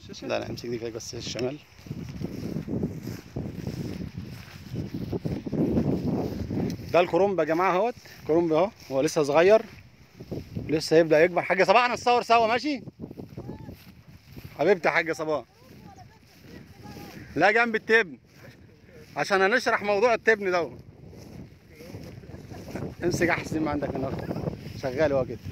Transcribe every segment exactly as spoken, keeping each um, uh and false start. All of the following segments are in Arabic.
لا لا امسك دي كده بس الشمال. ده الكرنب يا جماعه اهوت، كرنب اهو، هو لسه صغير لسه هيبدا يكبر. حاجه صباح نتصور سوا ماشي حبيبتي يا حاجه صباح. لا جنب التبن عشان هنشرح موضوع التبن ده. امسك احسن ما عندك هنا شغال هو كده.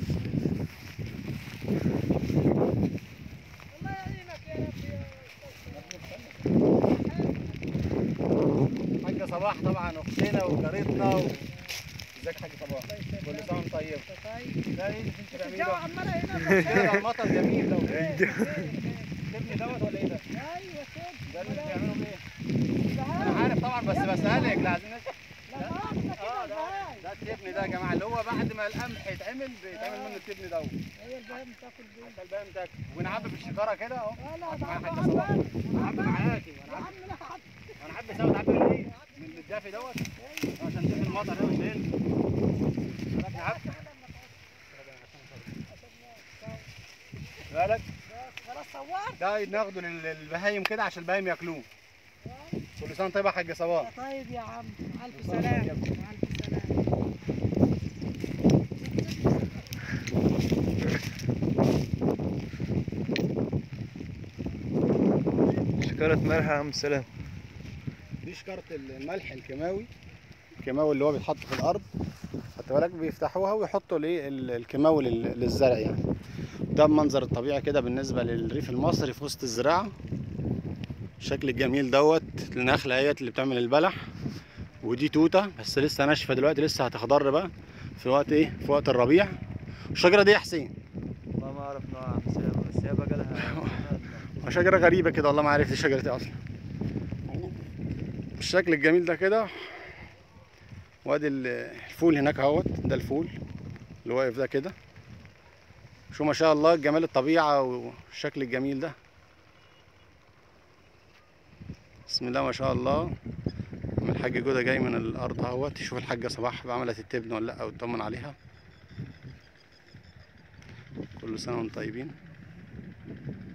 حاجه صباح طبعا اختنا وجارتنا و... ازيك يا حاج صباح؟ كل سنه وانت طيب. طيب ده ايه اللي انت بتعمليه ده؟ الجو عمال هنا ده المطر جميل ده. تبني دوت ولا ايه ده؟ ايوه كده. ده اللي بتعمله بايه؟ انا عارف طبعا بس بسالك. لا عايزين اه ده ده التبن ده يا جماعه اللي هو بعد ما القمح يتعمل بيتعمل منه التبن دوت. هي البهايم تاكل بيه. حتى البهايم تاكل ونعبي في الشجره كده اهو. لا لا ده حاجه صباح. نعبي معاكي وانا عبي. انا عبي سوا نعبي من ايه؟ من الدافي دوت عشان تشوف المطر هنا مش هينزل. بالك؟ خلاص صورت؟ ده ناخده للبهايم كده عشان البهايم ياكلوه. كل سنه طيب يا حاج صباح. طيب يا عم، الف سلامه. الف سلامه. شكارة ملح يا عم سلام. دي شكارة الملح الكيماوي، الكيماوي اللي هو بيتحط في الارض. خدت بالك بيفتحوها ويحطوا الايه الكيماوي للزرع يعني. ده المنظر الطبيعي كده بالنسبه للريف المصري في وسط الزراعه. الشكل الجميل دوت النخله اهيت اللي بتعمل البلح. ودي توته بس لسه ناشفه دلوقتي لسه هتخضر بقى في وقت ايه في وقت الربيع. الشجره دي يا حسين والله ما اعرف نوعها يا عم سلام بس هي بقى لها شجره غريبه كده والله ما عرفت الشجره دي اصلا. بالشكل الجميل ده كده. وادي الفول هناك اهوت ده الفول اللي واقف ده كده. شو ما شاء الله جمال الطبيعه والشكل الجميل ده. بسم الله ما شاء الله. الحاج جوده جاي من الارض اهوت يشوف الحاجه صباح عملت التبن ولا لا ويطمن عليها. كل سنه وانتم طيبين.